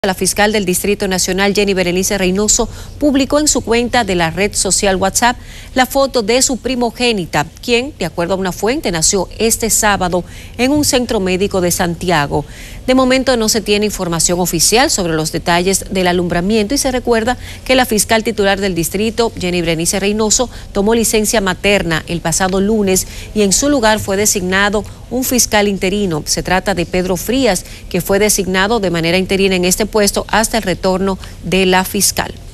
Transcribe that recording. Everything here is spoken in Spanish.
La fiscal del Distrito Nacional, Jenny Berenice Reynoso, publicó en su cuenta de la red social WhatsApp la foto de su primogénita, quien, de acuerdo a una fuente, nació este sábado en un centro médico de Santiago. De momento no se tiene información oficial sobre los detalles del alumbramiento y se recuerda que la fiscal titular del distrito, Jenny Berenice Reynoso, tomó licencia materna el pasado lunes y en su lugar fue designado un fiscal interino. Se trata de Pedro Frías, que fue designado de manera interina en este puesto hasta el retorno de la fiscal.